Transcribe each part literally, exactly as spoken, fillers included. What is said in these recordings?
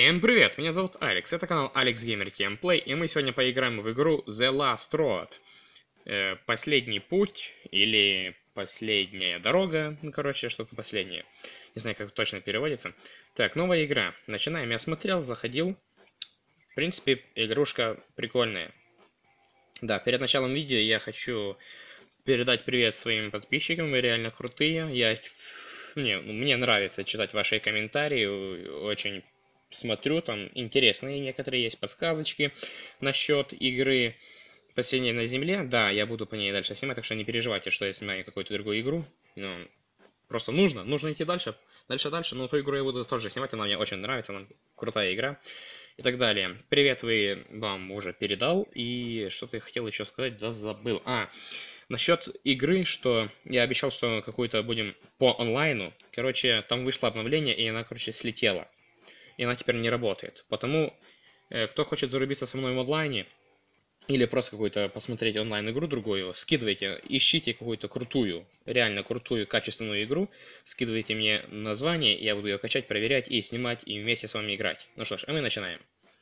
Всем привет, меня зовут Алекс, это канал Alex Gamer Gameplay, и мы сегодня поиграем в игру The Last Road. Э, последний путь, или последняя дорога, ну, короче, что-то последнее. Не знаю, как точно переводится. Так, новая игра. Начинаем. Я смотрел, заходил. В принципе, игрушка прикольная. Да, перед началом видео я хочу передать привет своим подписчикам, вы реально крутые. Я... Мне, мне нравится читать ваши комментарии, очень... Смотрю, там интересные некоторые есть подсказочки насчет игры «Последняя на земле». Да, я буду по ней дальше снимать, так что не переживайте, что я снимаю какую-то другую игру. Ну, просто нужно, нужно идти дальше, дальше, дальше. Но ту игру я буду тоже снимать, она мне очень нравится, она крутая игра. И так далее. Привет вы вам уже передал, и что-то я хотел еще сказать, да забыл. А, насчет игры, что я обещал, что какую-то будем по онлайну. Короче, там вышло обновление, и она, короче, слетела. И она теперь не работает. Потому, э, кто хочет зарубиться со мной в онлайне, или просто какую-то посмотреть онлайн-игру другую, скидывайте, ищите какую-то крутую, реально крутую, качественную игру, скидывайте мне название, я буду ее качать, проверять и снимать, и вместе с вами играть. Ну что ж, а мы начинаем.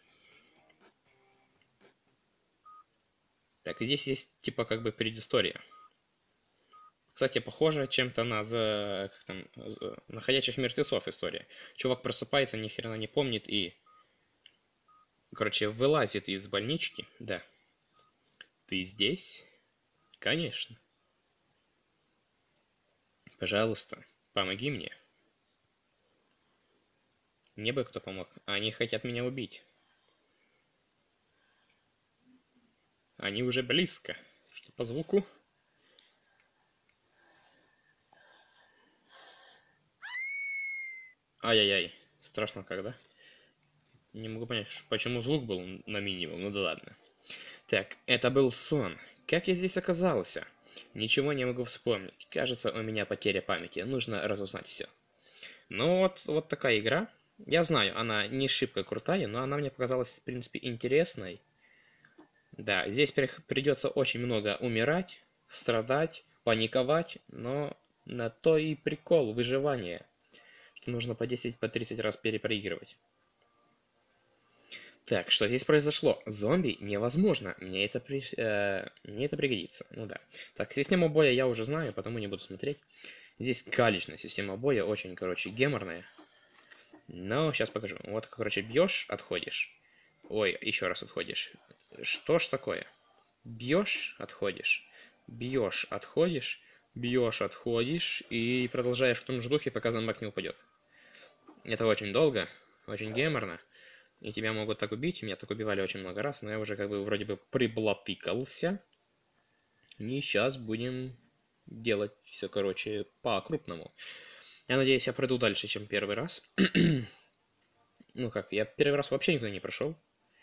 Так, здесь есть, типа, как бы предыстория. Кстати, похоже чем-то на, за, как там, за находящих мертвецов история. Чувак просыпается, ни хрена не помнит и... Короче, вылазит из больнички, да. Ты здесь? Конечно. Пожалуйста, помоги мне. Мне бы кто помог. Они хотят меня убить. Они уже близко. Что по звуку? Ай-яй-яй. Страшно когда. Не могу понять, почему звук был на минимум. Ну да ладно. Так, это был сон. Как я здесь оказался? Ничего не могу вспомнить. Кажется, у меня потеря памяти. Нужно разузнать все. Ну вот, вот такая игра. Я знаю, она не шибко крутая, но она мне показалась, в принципе, интересной. Да, здесь придется очень много умирать, страдать, паниковать, но на то и прикол выживания, что нужно по десять, по тридцать раз перепроигрывать. Так, что здесь произошло? Зомби невозможно. Мне это, при... э, мне это пригодится. Ну да. Так, систему боя я уже знаю, потому не буду смотреть. Здесь галечная система боя, очень, короче, геморная. Но сейчас покажу. Вот, короче, бьешь, отходишь. Ой, еще раз отходишь. Что ж такое? Бьешь, отходишь. Бьешь, отходишь. Бьешь, отходишь. И продолжаешь в том же духе, пока зомбак не упадет. Это очень долго, очень геморно. И тебя могут так убить. Меня так убивали очень много раз, но я уже как бы вроде бы приблатыкался. И сейчас будем делать все, короче, по-крупному. Я надеюсь, я пройду дальше, чем первый раз. Ну как, я первый раз вообще никуда не прошел.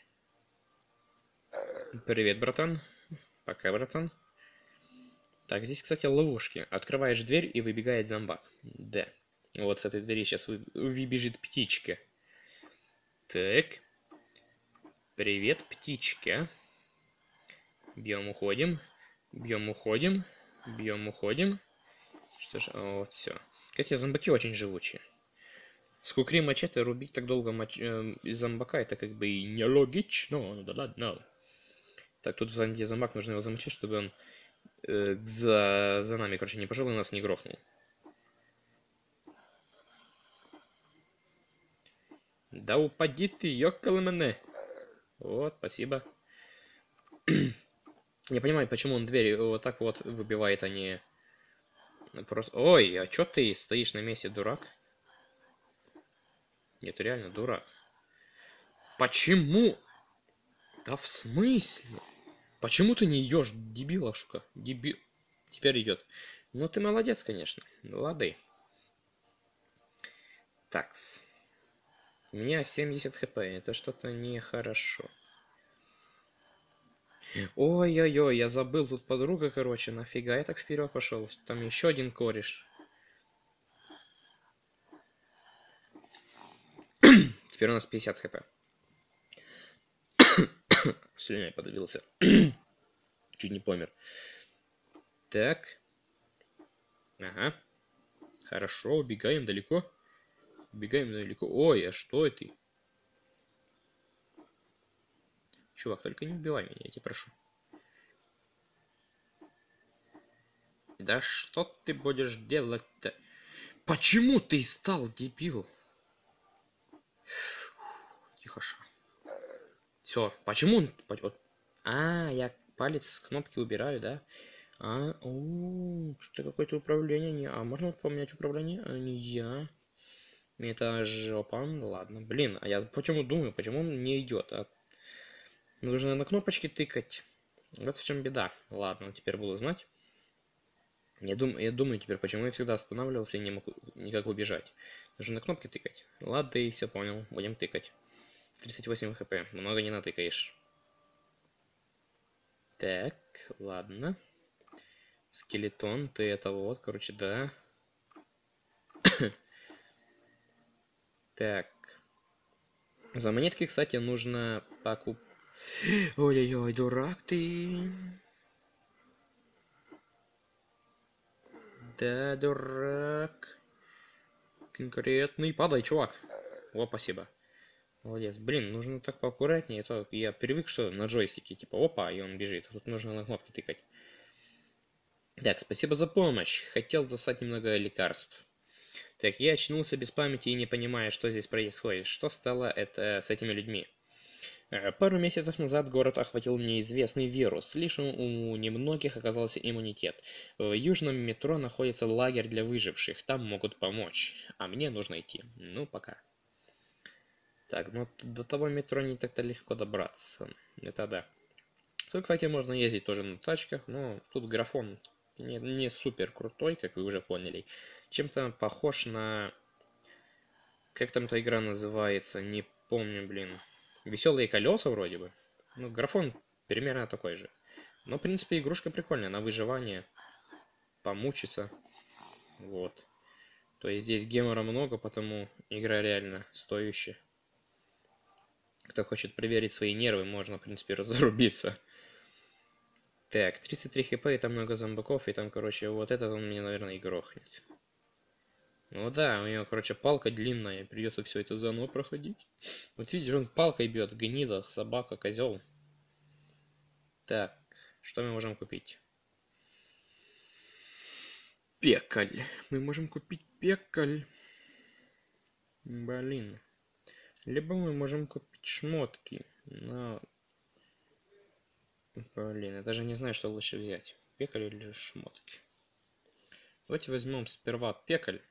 Привет, братан. Пока, братан. Так, здесь, кстати, ловушки. Открываешь дверь, и выбегает зомбак. Да. Вот с этой двери сейчас вы... выбежит птичка. Так. Привет, птичка. Бьем, уходим. Бьем, уходим. Бьем, уходим. Что ж, вот все. Кстати, зомбаки очень живучие. С кукри мачете рубить так долго мач... э, зомбака, это как бы и нелогично. Ну да ладно. Так, тут сзади зомбак, нужно его замочить, чтобы он э, за... за нами, короче, не пошел и нас не грохнул. Да упади ты, ёкало мене. Вот, спасибо. Я понимаю, почему он двери вот так вот выбивает, а не... Просто... Ой, а чё ты стоишь на месте, дурак? Нет, ты реально дурак. Почему? Да в смысле? Почему ты не идешь, дебилошка? Дебил... Теперь идет. Ну ты молодец, конечно. Лады. Такс. У меня семьдесят хп. Это что-то нехорошо. Ой-ой-ой, я забыл, тут подруга, короче, нафига я так вперед пошел? Там еще один кореш. Теперь у нас пятьдесят хп. Слюней подавился. Чуть не помер. Так. Ага. Хорошо, убегаем далеко. Убегаем далеко. Ой, а что это? Чувак, только не убивай меня, я тебя прошу. Да что ты будешь делать-то? Почему ты стал дебил? Тихо. Все, почему он... вот- А, я палец с кнопки убираю, да? А, о, что какое-то управление. Не... А можно поменять управление? А, нельзя. Это жопа. Ладно, блин, а я почему думаю, почему он не идет? А? Нужно на кнопочки тыкать. Вот в чем беда. Ладно, теперь буду знать. Я, дум... я думаю теперь, почему я всегда останавливался и не мог никак убежать. Нужно на кнопки тыкать. Ладно, и все понял. Будем тыкать. тридцать восемь хп. Много не натыкаешь. Так, ладно. Скелетон, ты это вот, короче, да. Так. За монетки, кстати, нужно покуп... Ой-ой-ой, дурак ты. Да, дурак. Конкретный. Падай, чувак. О, спасибо. Молодец. Блин, нужно так поаккуратнее. А то я привык, что на джойстике, типа, опа, и он бежит. А тут нужно на кнопки тыкать. Так, спасибо за помощь. Хотел достать немного лекарств. Так, я очнулся без памяти и не понимая, что здесь происходит. Что стало это с этими людьми? Пару месяцев назад город охватил неизвестный вирус. Лишь у немногих оказался иммунитет. В южном метро находится лагерь для выживших. Там могут помочь. А мне нужно идти. Ну, пока. Так, ну до того метро не так-то легко добраться. Это да. Тут, кстати, можно ездить тоже на тачках, но тут графон не, не супер крутой, как вы уже поняли. Чем-то похож на... Как там эта игра называется? Не помню, блин. Веселые колеса вроде бы. Ну, графон примерно такой же. Но, в принципе, игрушка прикольная. На выживание. Помучиться. Вот. То есть здесь гемора много, потому игра реально стоящая. Кто хочет проверить свои нервы, можно, в принципе, разрубиться. Так, тридцать три хп, и там много зомбаков, и там, короче, вот этот он меня, наверное, и грохнет. Ну да, у него, короче, палка длинная, придется все это заново проходить. Вот видишь, он палкой бьет, гнида, собака, козел. Так, что мы можем купить? Пекаль. Мы можем купить пекаль. Блин. Либо мы можем купить шмотки. Но... Блин, я даже не знаю, что лучше взять. Пекаль или шмотки. Давайте возьмем сперва пекаль.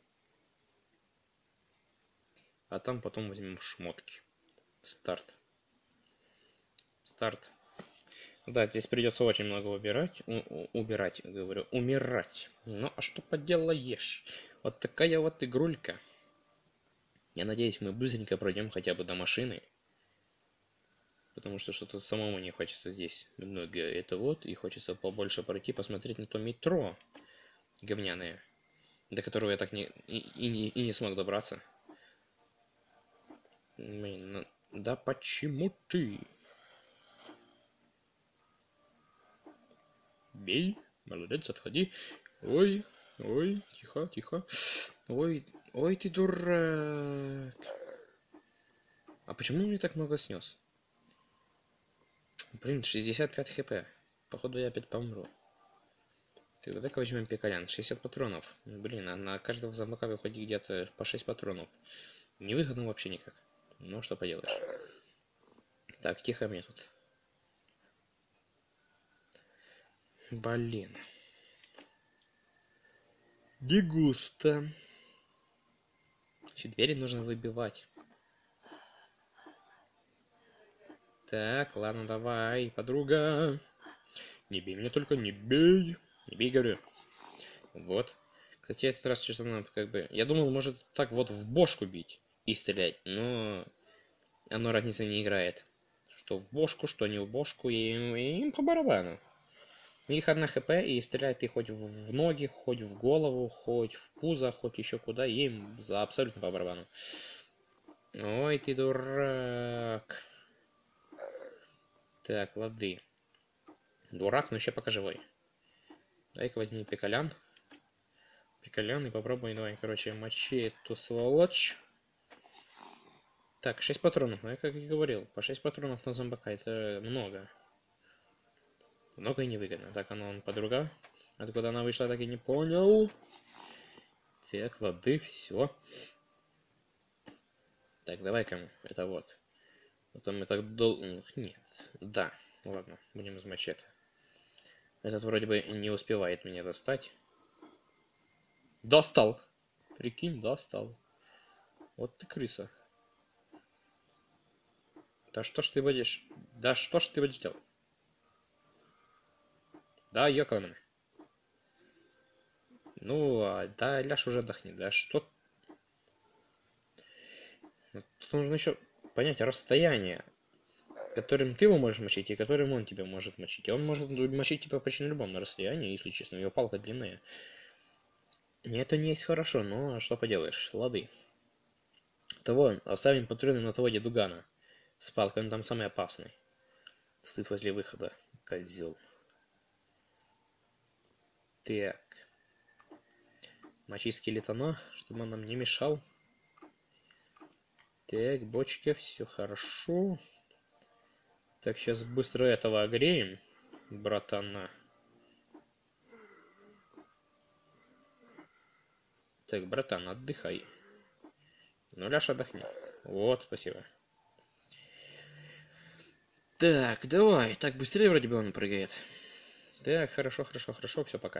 А там потом возьмем шмотки. Старт. Старт. Да, здесь придется очень много убирать. У -у убирать, говорю. Умирать. Ну, а что поделаешь? Вот такая вот игрулька. Я надеюсь, мы быстренько пройдем хотя бы до машины. Потому что что-то самому не хочется здесь много это вот. И хочется побольше пройти, посмотреть на то метро говняное. До которого я так не... И, и, не, и не смог добраться. Блин, ну... Да почему ты? Бей. Молодец, отходи. Ой, ой, тихо, тихо. Ой, ой, ты дурак. А почему он мне так много снес? Блин, шестьдесят пять хп. Походу я опять помру. Так, давай-ка возьмем пекалян. шестьдесят патронов. Блин, а на каждого зомбака выходит где-то по шесть патронов. Невыгодно вообще никак. Ну, что поделаешь. Так, тихо мне тут. Блин. Дегуста. Еще двери нужно выбивать. Так, ладно, давай, подруга. Не бей меня только, не бей. Не бей, говорю. Вот. Кстати, этот раз что-то надо как бы... Я думал, может так вот в бошку бить и стрелять, но оно разницы не играет. Что в бошку, что не в бошку, и им по барабану. У них одна хп, и стрелять ты хоть в ноги, хоть в голову, хоть в пузо, хоть еще куда, им за абсолютно по барабану. Ой, ты дурак. Так, лады. Дурак, но еще пока живой. Дай-ка возьми пикалян. Пикалян и попробуй, давай, короче, мочи эту сволочь. Так, шесть патронов. Ну, я как и говорил, по шесть патронов на зомбака это много. Много и невыгодно. Так, оно он подруга. Откуда она вышла, так и не понял. Так, лады, все. Так, давай-ка это вот. Потом мы так дол... Нет. Да. Ладно, будем из мачете. Этот вроде бы не успевает меня достать. Достал! Прикинь, достал. Вот ты крыса. Да что ж ты будешь... Да что ж ты будешь делать? Да, ёкалман. Ну, а, да, ляж уже отдохни. Да что... Тут нужно еще понять расстояние, которым ты его можешь мочить, и которым он тебя может мочить. И он может мочить тебя почти на любом расстоянии, если честно. Его палка длинная. И это не есть хорошо, но что поделаешь. Лады. Того, оставим патроны на того дедугана. С палкой, он там самый опасный. Стоит возле выхода. Козел. Так. Мочи скелетона, чтобы он нам не мешал. Так, бочки, все хорошо. Так, сейчас быстро этого огреем, братана. Так, братан, отдыхай. Ну, ляж, отдохни. Вот, спасибо. Так, давай. Так, быстрее вроде бы он прыгает. Так, хорошо, хорошо, хорошо, все, пока.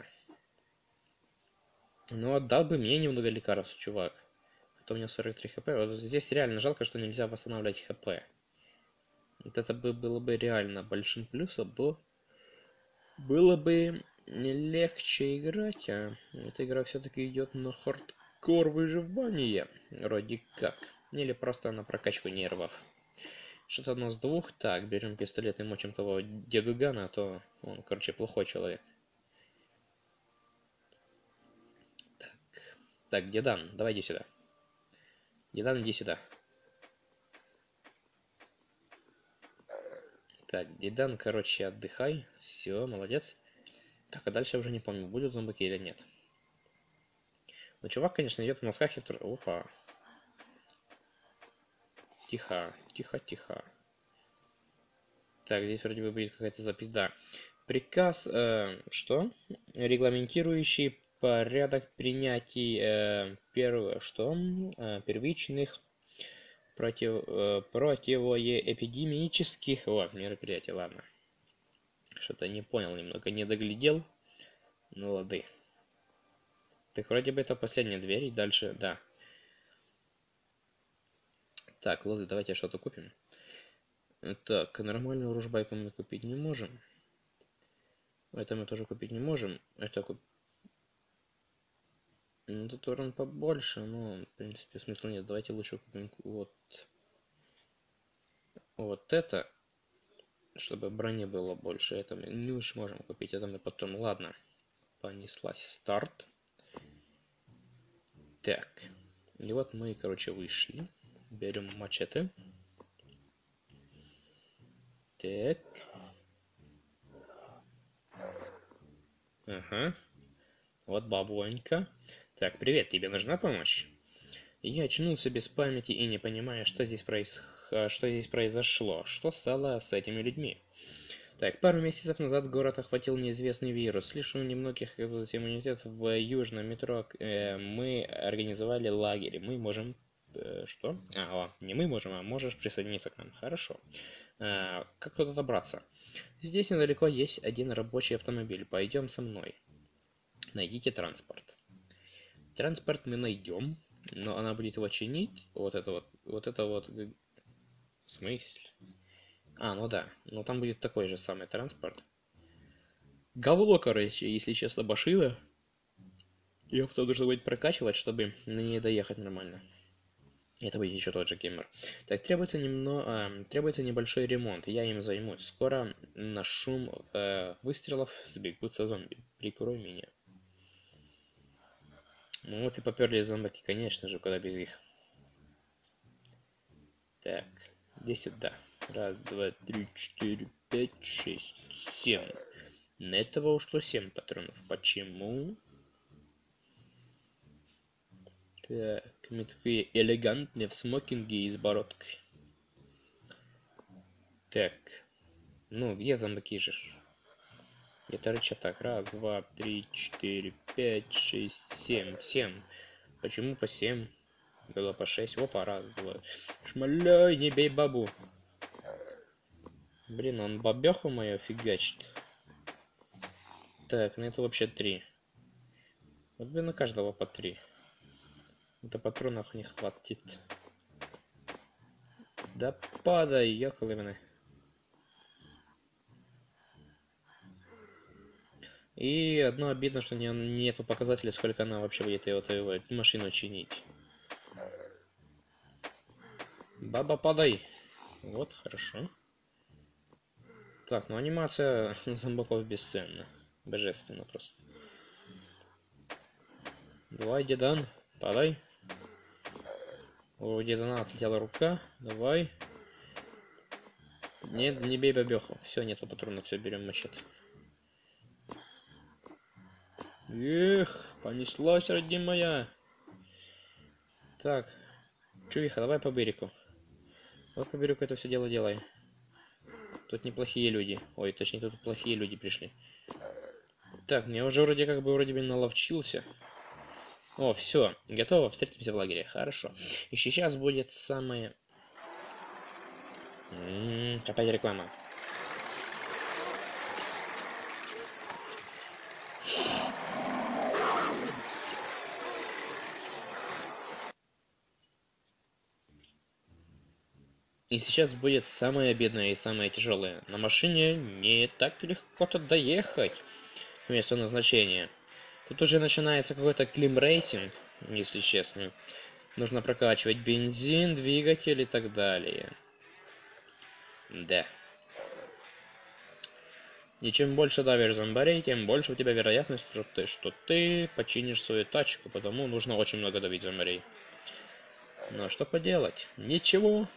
Ну, отдал бы мне немного лекарств, чувак. А то у меня сорок три хп. Вот здесь реально жалко, что нельзя восстанавливать хп. Вот это бы было бы реально большим плюсом, но было бы легче играть, а эта игра все-таки идет на хардкор выживания, вроде как. Или просто на прокачку нервов. Что-то у нас двух. Так, берем пистолет и мочим того дедугана, а то он, короче, плохой человек. Так, так, дедан, давай иди сюда. Дедан, иди сюда. Так, дедан, короче, отдыхай. Все, молодец. Так, а дальше я уже не помню, будут зомбаки или нет. Ну, чувак, конечно, идет в носках и в... Опа. Тихо, тихо, тихо. Так, здесь вроде бы будет какая-то запись. Да. Приказ, э, что? Регламентирующий порядок принятия э, первого, что? Э, первичных против, э, противоэпидемических вот, мероприятий. Ладно. Что-то не понял немного, не доглядел. Ну, лады. Так, вроде бы это последняя дверь, и дальше, да. Так, лады, давайте что-то купим. Так, нормальную ружбайку мы купить не можем. Это мы тоже купить не можем. Это купить... Ну, тут урон побольше, но, в принципе, смысла нет. Давайте лучше купим вот... Вот это, чтобы брони было больше. Это мы не уж можем купить, это мы потом... Ладно, понеслась. Старт. Так. И вот мы, короче, вышли. Берем мачете. Так. Ага. Вот бабонька. Так, привет, тебе нужна помощь? Я очнулся без памяти и не понимая, что здесь, проис... что здесь произошло. Что стало с этими людьми? Так, пару месяцев назад город охватил неизвестный вирус. Слишком немногих оказалось иммунитет в южном метро. Э, мы организовали лагерь. Мы можем... Э, что? А, о, не мы можем, а можешь присоединиться к нам. Хорошо. Э, как туда добраться? Здесь недалеко есть один рабочий автомобиль. Пойдем со мной. Найдите транспорт. Транспорт мы найдем, но она будет его чинить. Вот это вот, вот это вот... В смысле? А, ну да. Но там будет такой же самый транспорт. Говно, короче, если честно, башина. Ее кто должен будет прокачивать, чтобы на ней доехать нормально. Это будет еще тот же геймер. Так, требуется немного, э, требуется небольшой ремонт. Я им займусь. Скоро на шум э, выстрелов сбегутся зомби. Прикрой меня. Ну вот и поперли зомбаки, конечно же, куда без них. Так, иди сюда. Раз, два, три, четыре, пять, шесть, семь. На этого ушло семь патронов. Почему? Так. Мы такие элегантные в смокинге и с бородкой. Так. Ну, где зомбаки же? Где-то рычат так. Раз, два, три, четыре, пять, шесть, семь. Семь. Почему по семь? Было по шесть. Опа, раз, два. Шмаляй, не бей бабу. Блин, он бабеху мою фигачит. Так, ну это вообще три. Вот бы на каждого по три. Это патронов не хватит. Да падай, ёкалыманы. И одно обидно, что не, нету показателя, сколько она вообще будет вот эту машину чинить. Баба, падай. Вот, хорошо. Так, ну анимация зомбаков бесценна. Божественно просто. Давай, дедан, падай. У дедана отлетела рука. Давай. Нет, не бей бабеху. Все, нету патронов, все, берем мачете. Эх, понеслась, родимая. Так, чувиха, давай по берегу. Вот по берегу это все дело делай. Тут неплохие люди. Ой, точнее, тут плохие люди пришли. Так, я уже вроде как бы вроде бы наловчился. О, все, готово, встретимся в лагере. Хорошо. И сейчас будет самое... М-м, опять реклама. И сейчас будет самое бедное и самое тяжелое. На машине не так легко-то доехать в место назначения. Тут уже начинается какой-то клим-рейсинг, если честно. Нужно прокачивать бензин, двигатель и так далее. Да. И чем больше давишь зомбарей, тем больше у тебя вероятность, что ты, что ты починишь свою тачку. Потому нужно очень много давить зомбарей. Но что поделать? Ничего.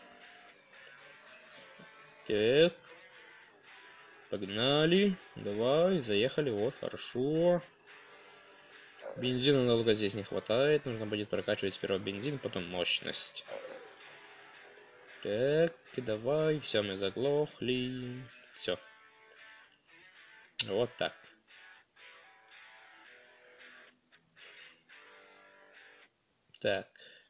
Так. Погнали. Давай, заехали. Вот, хорошо. Бензина долго здесь не хватает. Нужно будет прокачивать сперва бензин, потом мощность. Так, давай. Все, мы заглохли. Все. Вот так. Так.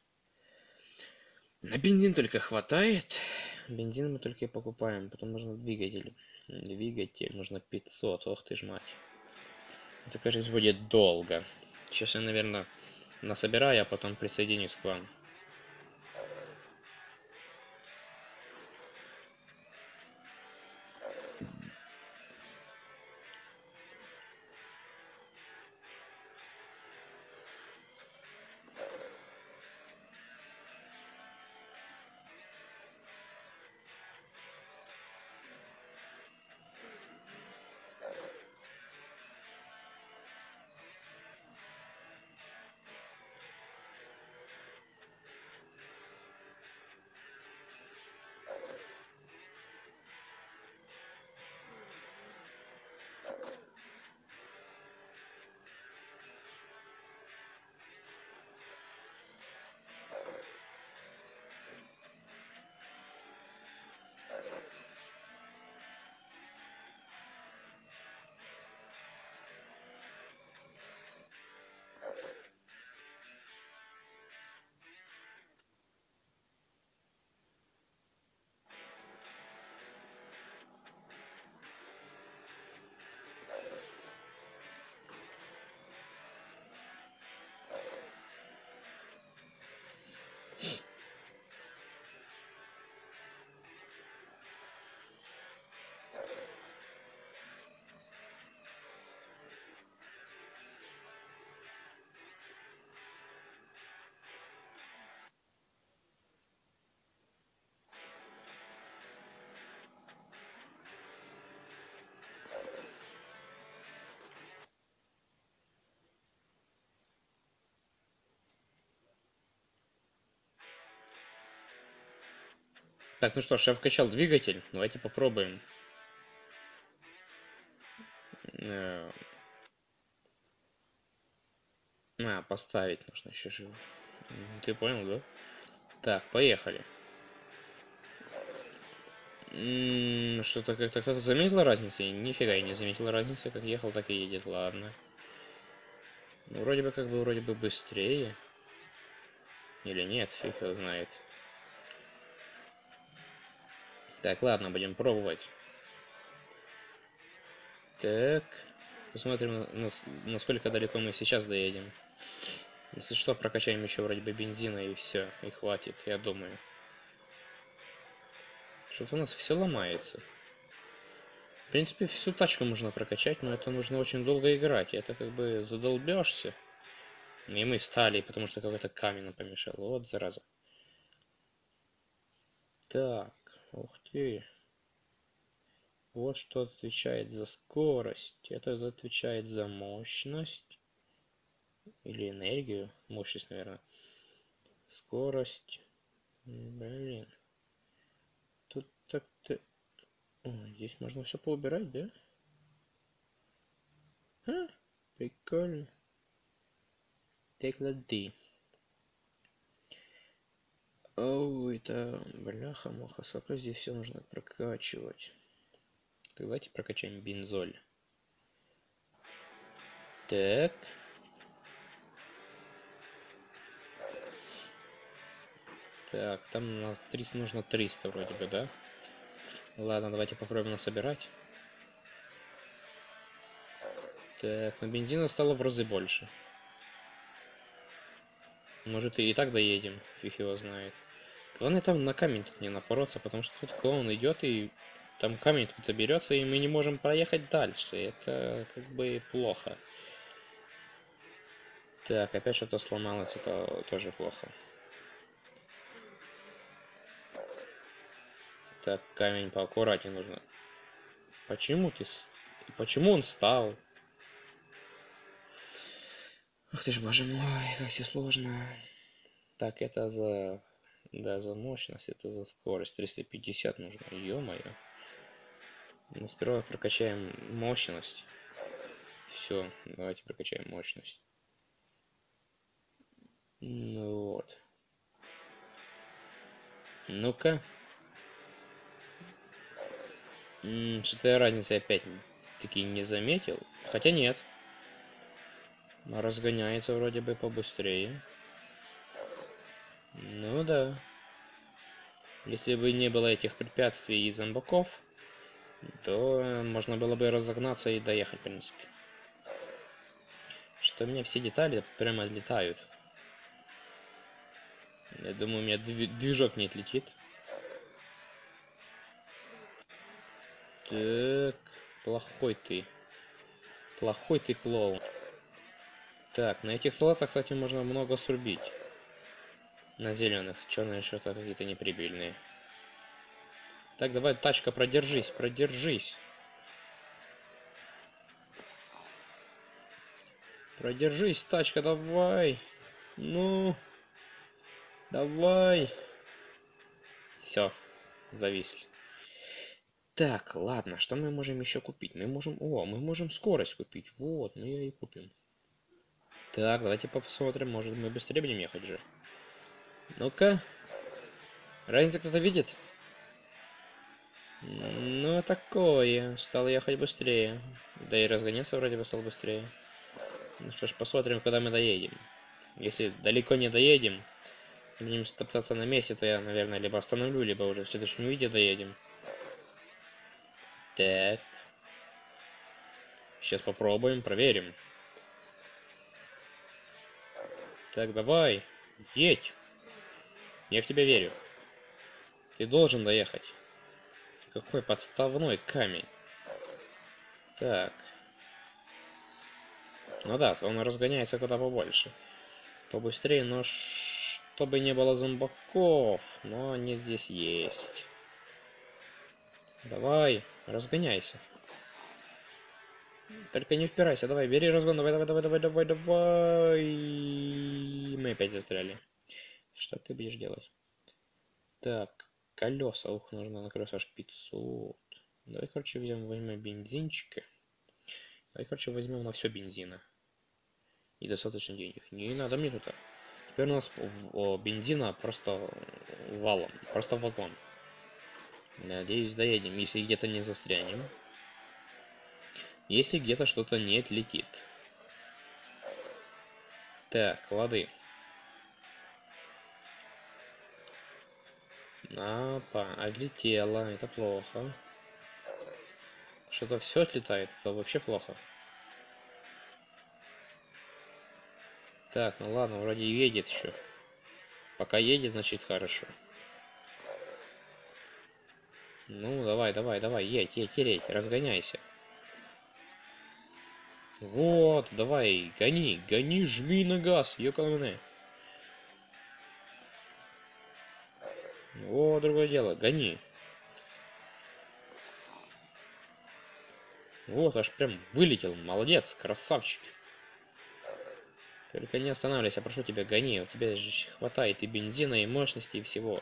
На бензин только хватает. Бензин мы только и покупаем. Потом нужно двигатель. Двигатель нужно пятьсот. Ох ты ж мать. Это, кажется, будет долго. Сейчас я, наверное, насобираю, а потом присоединюсь к вам. Так, ну что ж, я вкачал двигатель. Давайте попробуем. А, поставить нужно еще живо. Ты понял, да? Так, поехали. М, Что-то как-то кто-то заметил разницу? Нифига я не заметил разницы, как ехал, так и едет, ладно. Ну, вроде бы, как бы, вроде бы быстрее. Или нет, фиг его знает. Так, ладно, будем пробовать. Так, посмотрим, нас- насколько далеко мы сейчас доедем. Если что, прокачаем еще вроде бы бензина и все, и хватит, я думаю. Что-то у нас все ломается. В принципе, всю тачку можно прокачать, но это нужно очень долго играть, и это как бы задолбешься. И мы стали, потому что какой-то камень нам помешал. Вот зараза. Так, ух ты. Вот что отвечает за скорость. Это отвечает за мощность. Или энергию. Мощность, наверное. Скорость. Блин. Тут так-то... О, здесь можно все поубирать, да? А, прикольно. Текла-ди. Оу, это бляха-муха. Сколько здесь все нужно прокачивать. Давайте прокачаем бензоль. Так. Так, там у нас триста, нужно триста вроде бы, да? Ладно, давайте попробуем насобирать. Так, но бензина стало в разы больше. Может и, и так доедем, фиг его знает. Главное там на камень тут не напороться, потому что тут клоун идет и там камень тут берется, и мы не можем проехать дальше. Это как бы плохо. Так, опять что-то сломалось, это тоже плохо. Так, камень поаккуратнее нужно. Почему ты... с- Почему он стал? Ух ты ж, боже мой, как все сложно. Так, это за... Да, за мощность, это за скорость. триста пятьдесят нужно, ё-моё. Ну, сперва прокачаем мощность. Все, давайте прокачаем мощность. Ну вот. Ну-ка. Что-то я разницы опять-таки не заметил. Хотя нет. Разгоняется вроде бы побыстрее. Ну да. Если бы не было этих препятствий и зомбаков, то можно было бы разогнаться и доехать, в принципе. Что у меня все детали прямо отлетают. Я думаю, у меня движок не отлетит. Так, плохой ты. Плохой ты клоун. Так, на этих салатах, кстати, можно много срубить. На зеленых. Черные что-то какие-то неприбыльные. Так, давай, тачка, продержись, продержись. Продержись, тачка, давай. Ну, давай. Все, зависли. Так, ладно, что мы можем еще купить? Мы можем... О, мы можем скорость купить. Вот, мы ее и купим. Так, давайте посмотрим, может мы быстрее будем ехать же. Ну-ка. Разница кто-то видит? Ну, такое. Стал ехать быстрее. Да и разгоняться вроде бы стал быстрее. Ну что ж, посмотрим, когда мы доедем. Если далеко не доедем, будем топтаться на месте, то я, наверное, либо остановлю, либо уже в следующем видео доедем. Так. Сейчас попробуем, проверим. Так, давай. Едь. Я в тебя верю. Ты должен доехать. Какой подставной камень. Так. Ну да, он разгоняется куда побольше. Побыстрее, но чтобы не было зомбаков. Но они здесь есть. Давай, разгоняйся. Только не впирайся, давай, бери разгон, давай, давай, давай, давай, давай, давай. Мы опять застряли. Что ты будешь делать? Так, колеса, ух, нужно на колеса аж пятьсот. Давай, короче, возьмем, возьмем бензинчика. Давай, короче, возьмем на все бензина. И достаточно денег. Не надо мне туда. теперь у нас о, бензина просто валом, просто вагон. Надеюсь, доедем, если где-то не застрянем. Если где-то что-то не отлетит. Так, лады. Апа, отлетело, это плохо. Что-то все отлетает, это вообще плохо. Так, ну ладно, вроде едет еще. Пока едет, значит хорошо. Ну, давай, давай, давай, едь, едь, едь, разгоняйся. Вот, давай, гони, гони, жми на газ, ёкалмане. О, другое дело, гони. Вот, аж прям вылетел, молодец, красавчик. Только не останавливайся, прошу тебя, гони, у тебя же хватает и бензина, и мощности, и всего.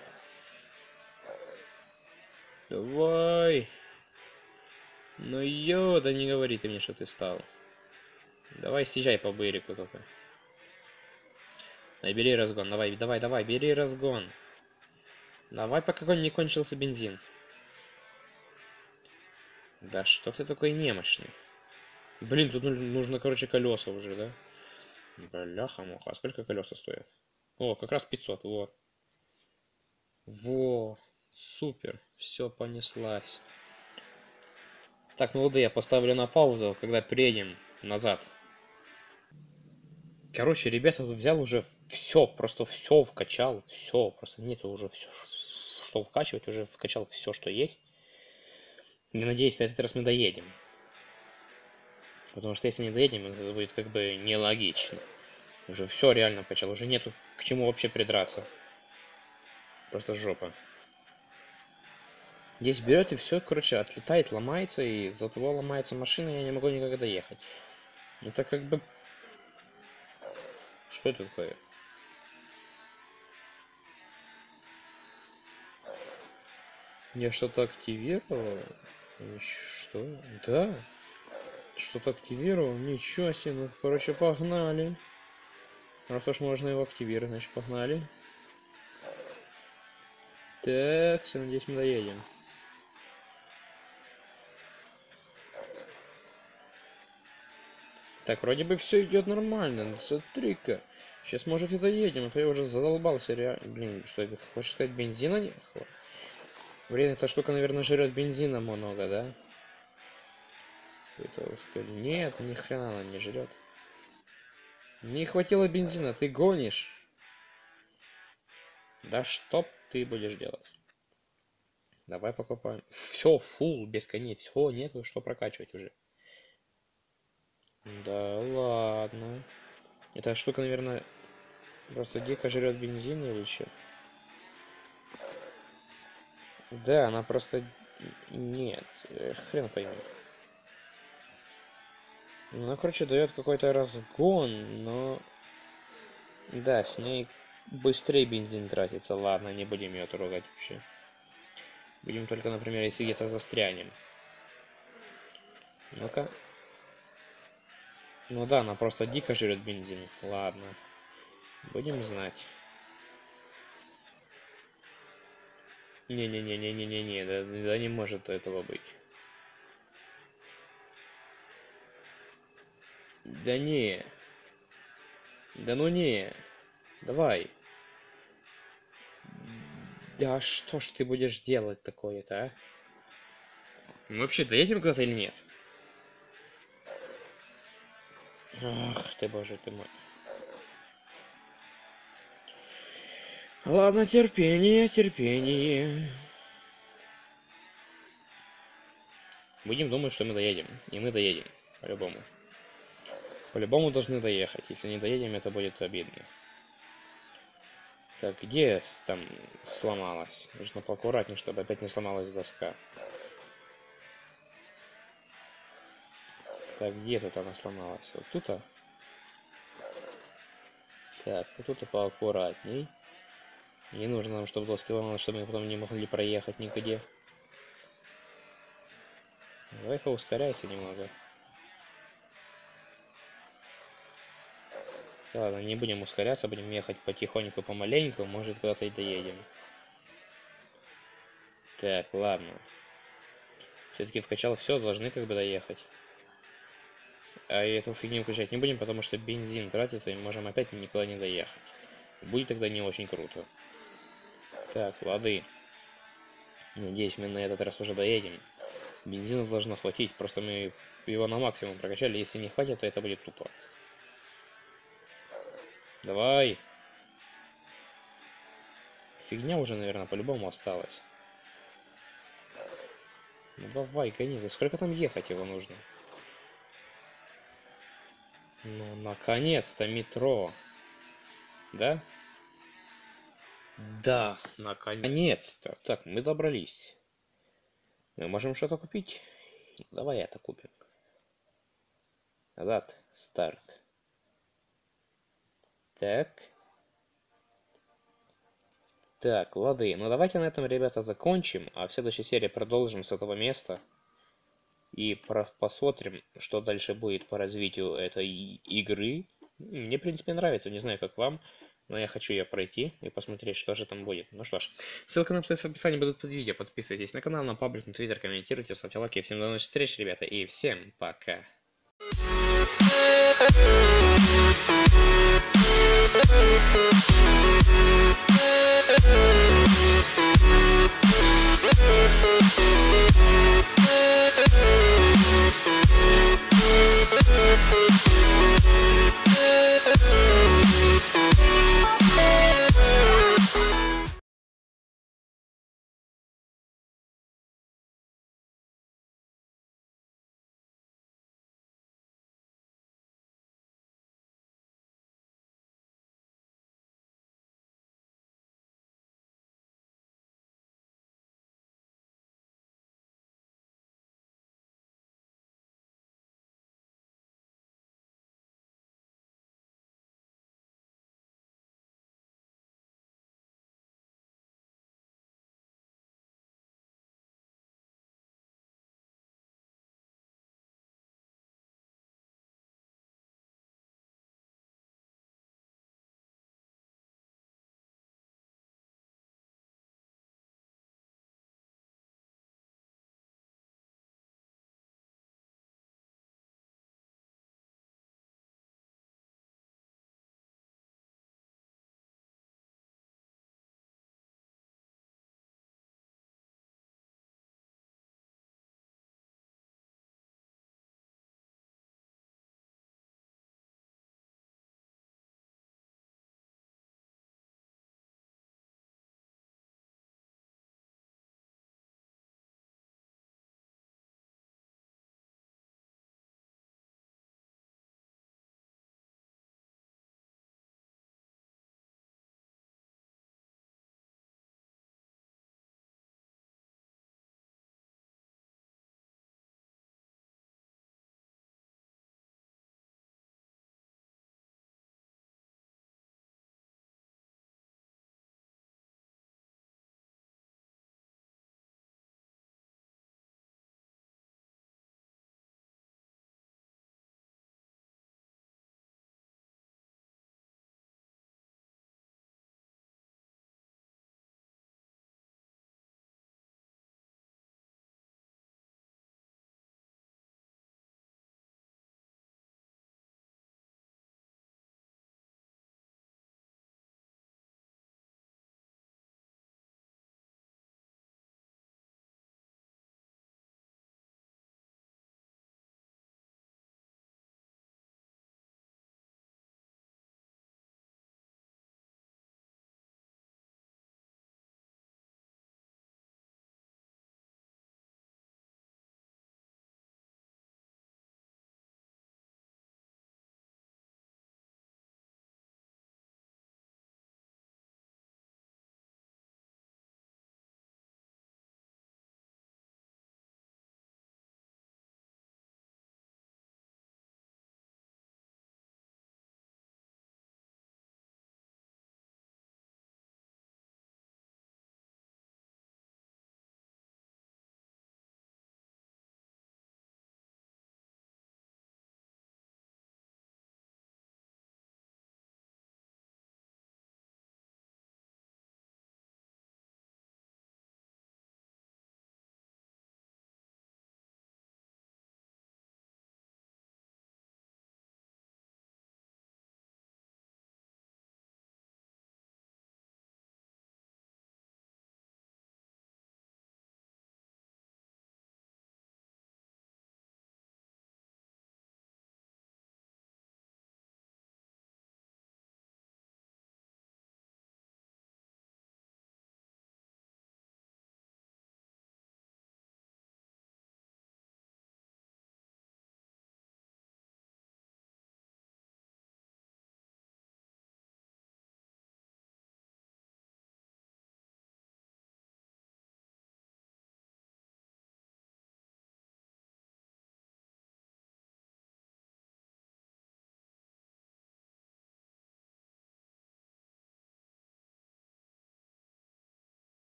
Давай. Ну ё, да не говори ты мне, что ты стал. Давай съезжай по берегу только. Дай, бери разгон, давай, давай, давай, бери разгон. Давай, пока не кончился бензин. Да что ты такой немощный? Блин, тут нужно, короче, колеса уже, да? Бляха-муха, а сколько колеса стоят? О, как раз пятьсот, вот. Во, супер, все понеслась. Так, ну да, я поставлю на паузу, когда приедем назад. Короче, ребята, тут взял уже все, просто все вкачал, все, просто нету уже все, что вкачивать, уже вкачал все, что есть. И надеюсь, на этот раз мы доедем. Потому что если не доедем, это будет как бы нелогично. Уже все реально вкачал, уже нету к чему вообще придраться. Просто жопа. Здесь берет и все, короче, отлетает, ломается, и из-за того ломается машина, и я не могу никогда ехать. Это как бы... Что это такое? Я что-то активировал? Что? Да? Что-то активировал? Ничего себе, ну, короче, погнали. Раз уж можно его активировать, значит, погнали. Так, все, надеюсь, мы доедем. Так, вроде бы все идет нормально. Смотри-ка. Сейчас, может, и доедем, а то я уже задолбался реально. Блин, что это? Хочешь сказать, бензина не хватит? Блин, эта штука, наверное, жрет бензина много, да? Это, нет, ни хрена она не жрет. Не хватило бензина, ты гонишь. Да что ты будешь делать? Давай покупаем. Все, фул, без коней. Все, нету что прокачивать уже. Да ладно. Эта штука, наверное, просто дико жрет бензин или что? Да, она просто... Нет, хрен пойми. Она, короче, дает какой-то разгон, но... Да, с ней быстрее бензин тратится. Ладно, не будем ее трогать вообще. Будем только, например, если где-то застрянем. Ну-ка. Ну да, она просто дико жрет бензин. Ладно. Будем знать. Не-не-не-не-не-не-не, да, да не может этого быть. Да не. Да ну не. Давай. Да что ж ты будешь делать такое-то, а? Мы вообще доедем куда-то или нет? Ах ты, боже ты мой. Ладно, терпение, терпение. Будем думать, что мы доедем. И мы доедем. По-любому. По-любому должны доехать. Если не доедем, это будет обидно. Так, где там сломалась? Нужно поаккуратнее, чтобы опять не сломалась доска. Так, где тут она сломалась? Вот тут-то? Так, вот тут-то поаккуратней. Не нужно нам, чтобы доски ломалась, чтобы мы потом не могли проехать нигде. Давай-ка ускоряйся немного. Ладно, не будем ускоряться, будем ехать потихоньку, помаленьку, может куда-то и доедем. Так, ладно. Все-таки вкачал все, должны как бы доехать. А эту фигню включать не будем, потому что бензин тратится, и мы можем опять никуда не доехать. Будет тогда не очень круто. Так, лады. Надеюсь, мы на этот раз уже доедем. Бензина должно хватить, просто мы его на максимум прокачали. Если не хватит, то это будет тупо. Давай. Фигня уже, наверное, по-любому осталась. Ну давай, гони. Да сколько там ехать его нужно? Ну, наконец-то метро. Да? Да, наконец-то. Так, мы добрались. Мы можем что-то купить? Давай это купим. Назад. Старт. Так. Так, лады. Ну давайте на этом, ребята, закончим. А в следующей серии продолжим с этого места. И посмотрим, что дальше будет по развитию этой игры. Мне, в принципе, нравится. Не знаю, как вам. Но я хочу ее пройти и посмотреть, что же там будет. Ну что ж, ссылка на плейлист в описании будут под видео. Подписывайтесь на канал, на паблик, на твиттер, комментируйте, ставьте лайки. Всем до новых встреч, ребята, и всем пока.